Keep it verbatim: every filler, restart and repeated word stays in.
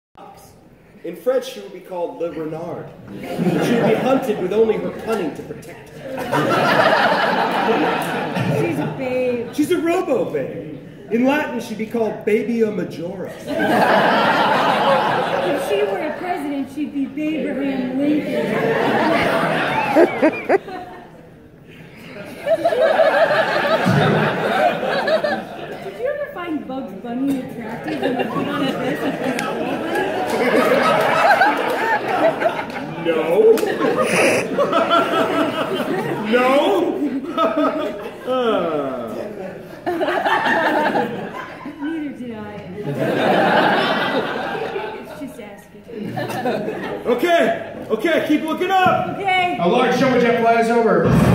In French, she would be called Le Renard. She would be hunted with only her cunning to protect her. She's a babe. She's a robo-babe. In Latin, she'd be called Babia Majora. If she were a president, she'd be Abraham Lincoln. Did you ever find Bugs Bunny attractive when you put on a dress like this? No. No. uh. Neither did I. It's just asking. Okay. Okay. Keep looking up. Okay. A large jumbo jet flies over.